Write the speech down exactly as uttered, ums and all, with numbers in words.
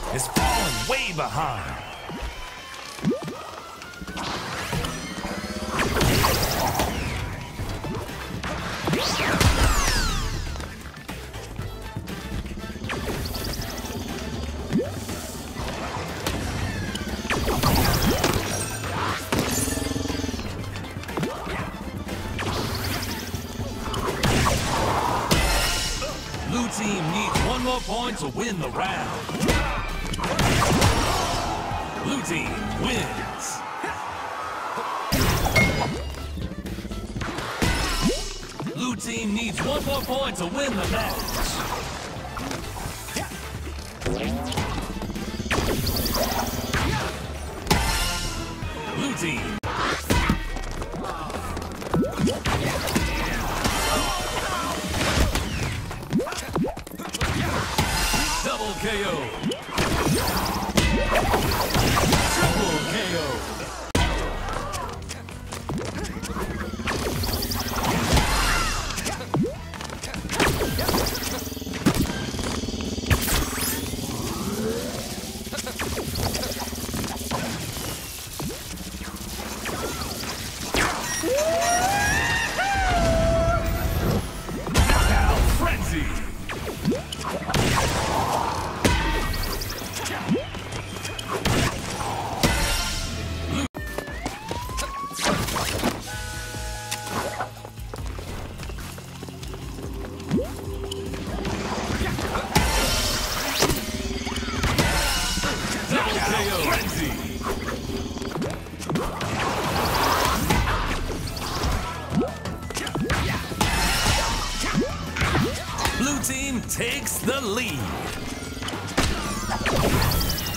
is falling way behind. Blue team needs one more point to win the round. Blue team wins. Blue team needs one more point to win the match. Blue team. Double K O. Triple K O. Knockout frenzy. Blue team takes the lead.